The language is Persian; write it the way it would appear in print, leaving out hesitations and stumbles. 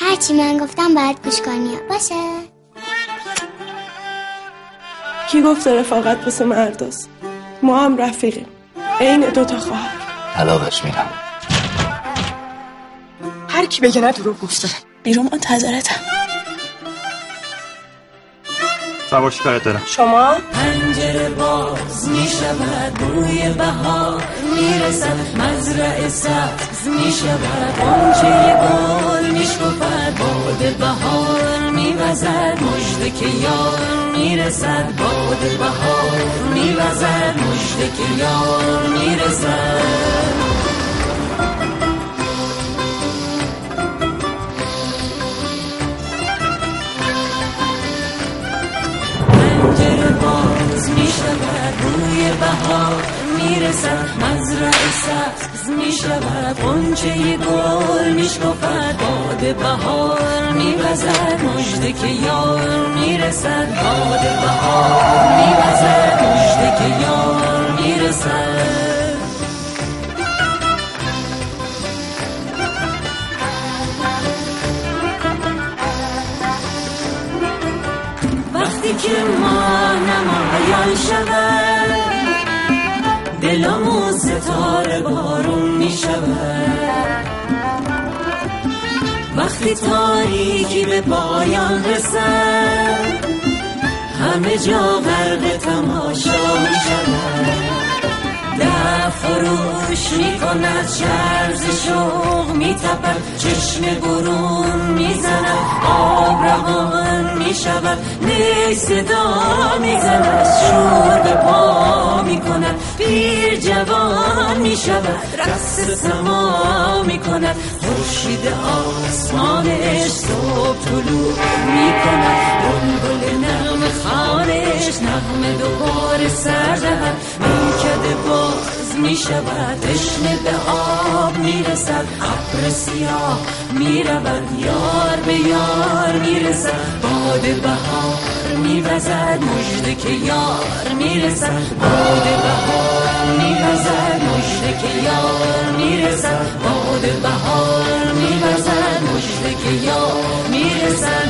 هرچی من گفتم باید گوش کنی. باشه؟ کی گفته رفاقت واسه مرداست؟ ما هم رفیقیم، عین دوتا خواهر. علاقش میرم. هر کی بگه نه دروغ گفته. بیرون منتظرتم. سوار شکایت دارم. شما؟ پنجره باز میشود، بوی بهار میرسد، مزرعه سبز میشود، غنچه گل میشکفد، باد بهار میوزد، مژده که یار میرسد، باد بهار میوزد، مژده که یار میرسد. میشود، بوی بهار میرسد، مزرعه سبز میشود، غنچه گل میشکفد، باد بهار میوزد، مژده که یار میرسد، باد بهار میوزد، مژده که یار میرسد. وقتی که ما نمایان شود، دلمون ستاره بارون می شود. وقتی تاریکی به پایان رسد، همه جا غرق تماشا می شود. در فروش می کند، شرز شوق می تپد، چشم برون می زند، آب روان می شود، نی صدا می زند، شور به پا می کند، پیر جوان می شود، رقص سما می کند، خورشید آسمانش صبح طلوع می کند، بلبل نغمه خوانش نغمه دوباره سر دهد، میکده باز می شود، تشنه به آب می رسد، ابر سیاه می رود، یار به یار می رسد، باد بهار می وزد، مژده که یار می رسد، باد بهار می وزد، مژده که یار می رسد، باد بهار می وزد، مژده که یار می رسد.